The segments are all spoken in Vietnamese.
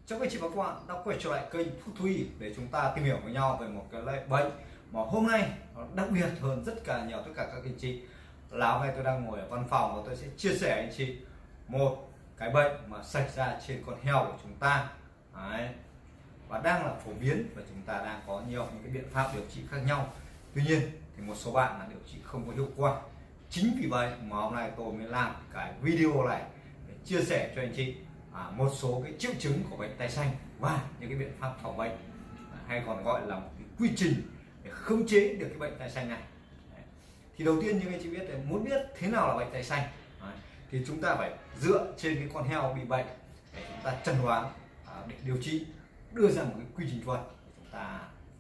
Chào các chị và các bạn đã quay trở lại kênh Thuốc Thú Y để chúng ta tìm hiểu với nhau về một cái loại bệnh mà hôm nay nó đặc biệt hơn tất cả tất cả các anh chị. Là hôm nay tôi đang ngồi ở văn phòng và tôi sẽ chia sẻ với anh chị một cái bệnh mà xảy ra trên con heo của chúng ta. Đấy. Và đang là phổ biến và chúng ta đang có nhiều những cái biện pháp điều trị khác nhau. Tuy nhiên thì một số bạn là điều trị không có hiệu quả. Chính vì vậy mà hôm nay tôi mới làm cái video này để chia sẻ cho anh chị một số cái triệu chứng của bệnh tai xanh và những cái biện pháp phòng bệnh, hay còn gọi là một cái quy trình để khống chế được cái bệnh tai xanh này. Thì đầu tiên như anh chị biết, muốn biết thế nào là bệnh tai xanh thì chúng ta phải dựa trên cái con heo bị bệnh để chúng ta chẩn đoán, để điều trị, đưa ra một cái quy trình chuẩn để chúng ta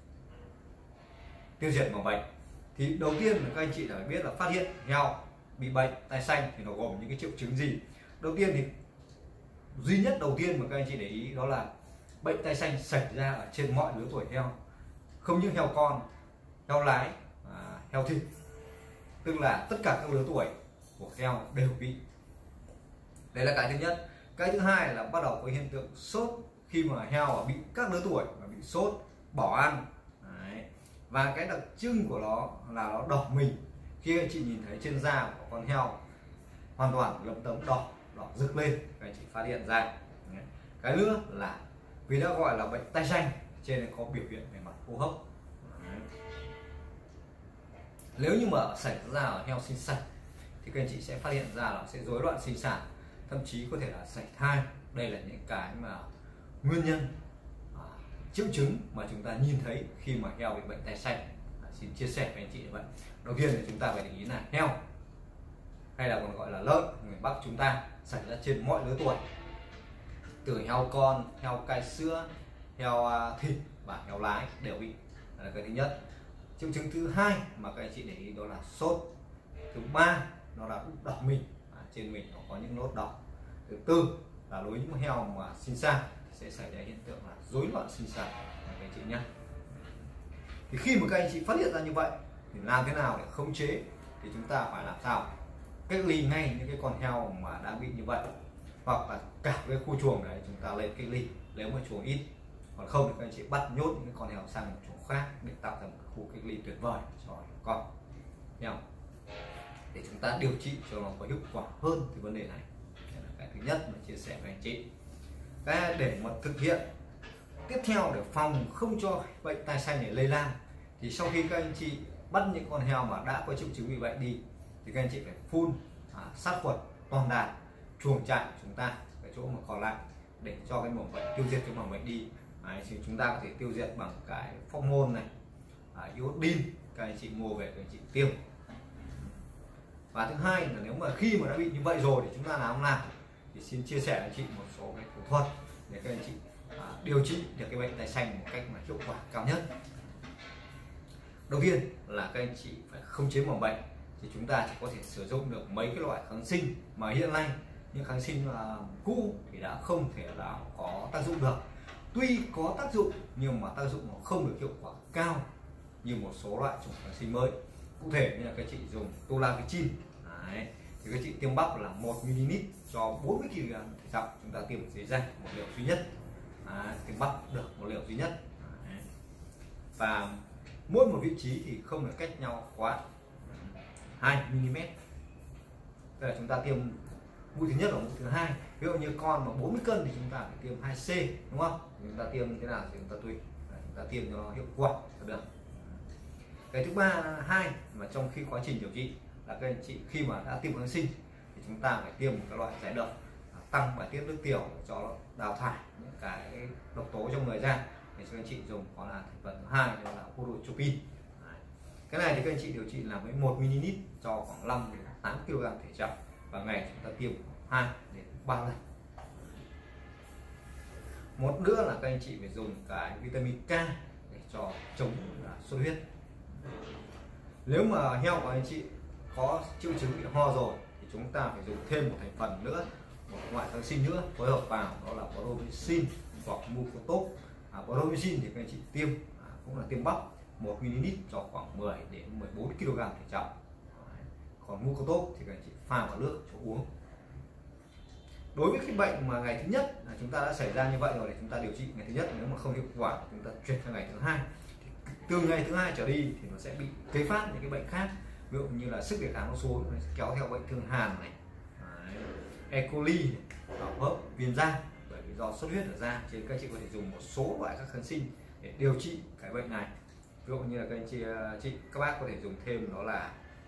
tiêu diệt mầm bệnh. Thì đầu tiên là các anh chị phải biết là phát hiện heo bị bệnh tai xanh thì nó gồm những cái triệu chứng gì. Đầu tiên thì duy nhất đầu tiên mà các anh chị để ý đó là bệnh tai xanh xảy ra ở trên mọi lứa tuổi heo, không những heo con, heo lái, heo thịt, tức là tất cả các lứa tuổi của heo đều bị. Đấy là cái thứ nhất. Cái thứ hai là bắt đầu có hiện tượng sốt khi mà heo bị các lứa tuổi mà bị sốt, bỏ ăn. Đấy. Và cái đặc trưng của nó là nó đỏ mình. Khi anh chị nhìn thấy trên da của con heo hoàn toàn lấm tấm đỏ rực lên, các anh chị phát hiện ra. Đấy. Cái nữa là vì đã gọi là bệnh tai xanh cho nên có biểu hiện về mặt hô hấp. Đấy. Nếu như mà xảy ra ở heo sinh sản thì các anh chị sẽ phát hiện ra là sẽ rối loạn sinh sản, thậm chí có thể là sảy thai. Đây là những cái mà nguyên nhân, triệu chứng mà chúng ta nhìn thấy khi mà heo bị bệnh tai xanh. Xin chia sẻ với anh chị như vậy. Đầu tiên là chúng ta phải để ý là heo, hay là còn gọi là lợn người Bắc chúng ta, xảy ra trên mọi lứa tuổi, từ heo con, heo cai sữa, heo thịt và heo lái đều bị. Đó là cái thứ nhất. Triệu chứng thứ hai mà các anh chị để ý đó là sốt. Thứ ba đó là đỏ mình, trên mình nó có những nốt đỏ. Thứ tư là đối với những heo mà sinh sản sẽ xảy ra hiện tượng là rối loạn sinh sản, các anh chị nhé. Thì khi mà các anh chị phát hiện ra như vậy thì làm thế nào để khống chế? Thì chúng ta phải làm sao cách ly ngay những cái con heo mà đã bị như vậy, hoặc là cả cái khu chuồng đấy chúng ta lên cách ly nếu mà chuồng ít. Còn không thì các anh chị bắt nhốt những cái con heo sang một chuồng khác để tạo ra một khu cách ly tuyệt vời cho con heo, để chúng ta điều trị cho nó có hiệu quả hơn cái vấn đề này. Đây là cái thứ nhất mà chia sẻ với anh chị. Cái để mà thực hiện tiếp theo để phòng không cho bệnh tai xanh này lây lan, thì sau khi các anh chị bắt những con heo mà đã có triệu chứng bị bệnh đi thì các anh chị phải phun sát khuẩn toàn đàn chuồng trại chúng ta, cái chỗ mà còn lại, để cho cái mầm bệnh, tiêu diệt cái mầm bệnh đi. Đấy, thì chúng ta có thể tiêu diệt bằng cái phóc môn này, iodine, các anh chị mua về các anh chị tiêm. Và thứ hai là nếu mà khi mà đã bị như vậy rồi thì chúng ta làm nào, thì xin chia sẻ với anh chị một số cái thủ thuật để các anh chị điều trị được cái bệnh tai xanh một cách mà hiệu quả cao nhất. Đầu tiên là các anh chị phải khống chế mầm bệnh, thì chúng ta chỉ có thể sử dụng được mấy cái loại kháng sinh mà hiện nay những kháng sinh cũ thì đã không thể nào có tác dụng được. Tuy có tác dụng nhưng mà tác dụng nó không được hiệu quả cao như một số loại chủng kháng sinh mới. Cụ thể như là các chị dùng tolavicin, thì các chị tiêm bắp là 1 ml cho 40 kg thể trọng, chúng ta tiêm dưới da một liều duy nhất. Tiêm bắp được một liều duy nhất. Và mỗi một vị trí thì không được cách nhau quá 2 mm. Tức là chúng ta tiêm mũi thứ nhất và mũi thứ hai. Ví dụ như con mà 40 cân thì chúng ta phải tiêm 2C, đúng không? Chúng ta tiêm như thế nào thì chúng ta tùy, chúng ta tiêm cho nó hiệu quả là được. Cái thứ hai mà trong khi quá trình điều trị là các anh chị khi mà đã tiêm kháng sinh thì chúng ta phải tiêm một cái loại giải độc tăng bài tiết nước tiểu cho nó đào thải những cái độc tố trong người ra, để cho anh chị dùng có là thành phần thứ hai đó là hydrotropin. Cái này thì các anh chị điều trị là với 1 ml cho khoảng 5 đến 8 kg thể trọng, và ngày chúng ta tiêm 2 đến 3 lần. Một nữa là các anh chị phải dùng cái vitamin K để cho chống xuất huyết. Nếu mà heo của anh chị có triệu chứng bị ho rồi thì chúng ta phải dùng thêm một thành phần nữa, một loại kháng sinh nữa phối hợp vào, đó là Promycin hoặc Mucotop. Promycin thì các anh chị tiêm cũng là tiêm bắp 1 ml cho khoảng 10 đến 14 kg thể trọng. Còn Mucotop thì các anh chị pha vào nước cho uống. đối với cái bệnh mà ngày thứ nhất là chúng ta đã xảy ra như vậy rồi, để chúng ta điều trị ngày thứ nhất, nếu mà không hiệu quả chúng ta chuyển sang ngày thứ hai. Từ ngày thứ hai trở đi thì nó sẽ bị kế phát những cái bệnh khác, ví dụ như là sức đề kháng nó xuống, kéo theo bệnh thương hàn này, E. coli này, hấp, viêm da, bởi vì do xuất huyết ở da. Thì các anh chị có thể dùng một số loại các kháng sinh để điều trị cái bệnh này. Ví dụ như là các anh các bác có thể dùng thêm đó là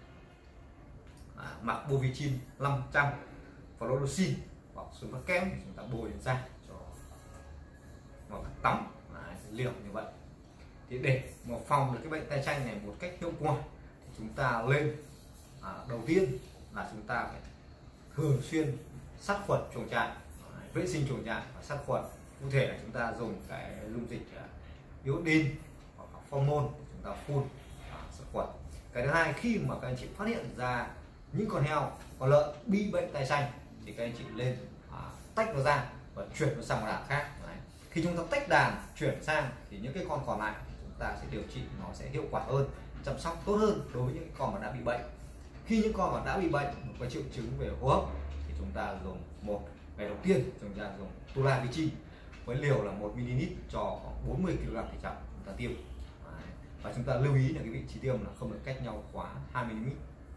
Marbovicin 500, Fluorosin hoặc xuống các kẽm chúng ta bôi lên da cho hoặc là tắm liều như vậy. Thì để mà phòng được cái bệnh tay chanh này một cách hiệu quả thì chúng ta lên đầu tiên là chúng ta phải thường xuyên sát khuẩn chuồng trại, vệ sinh chuồng trại và sát khuẩn. Cụ thể là chúng ta dùng cái dung dịch iodine hoặc là pheromone để chúng ta phun sát khuẩn. Cái thứ hai, khi mà các anh chị phát hiện ra những con heo, con lợn bị bệnh tay xanh thì các anh chị lên tách nó ra và chuyển nó sang một đàn khác. Đấy. Khi chúng ta tách đàn chuyển sang thì những cái con còn lại chúng ta sẽ điều trị nó sẽ hiệu quả hơn, chăm sóc tốt hơn đối với những con mà đã bị bệnh. Khi những con mà đã bị bệnh có triệu chứng về hô hấp thì chúng ta dùng ngày đầu tiên chúng ta dùng Tulavigin với liều là 1 ml cho khoảng 40 kg thể trọng chúng ta tiêm. Và chúng ta lưu ý là cái vị trí tiêm là không được cách nhau quá 2 mm.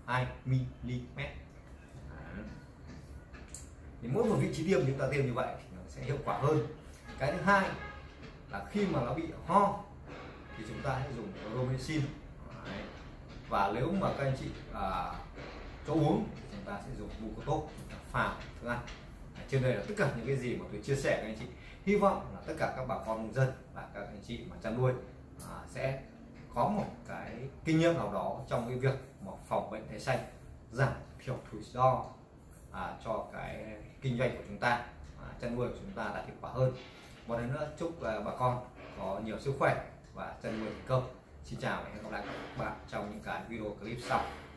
Thì mỗi một vị trí tiêm chúng ta tiêm như vậy thì nó sẽ hiệu quả hơn. Cái thứ hai là khi mà nó bị ho thì chúng ta hãy dùng Romecin. Và nếu mà các anh chị cho uống thì chúng ta sẽ dùng Mucotox pha thức ăn. Trên đây là tất cả những cái gì mà tôi chia sẻ với anh chị. Hy vọng là tất cả các bà con nông dân và các anh chị mà chăn nuôi sẽ có một cái kinh nghiệm nào đó trong cái việc mà phòng bệnh tay xanh, giảm thiểu rủi ro cho cái kinh doanh của chúng ta, chăn nuôi của chúng ta đạt hiệu quả hơn. Một lần nữa chúc bà con có nhiều sức khỏe và chăn nuôi thành công. Xin chào và hẹn gặp lại các bạn trong những cái video clip sau.